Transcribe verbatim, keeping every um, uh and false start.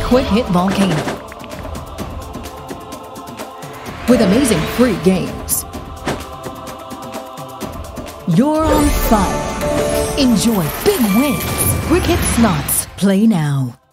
Quick Hit Volcano. With amazing free games. You're on fire. Enjoy big wins. Quick Hit Slots. Play now.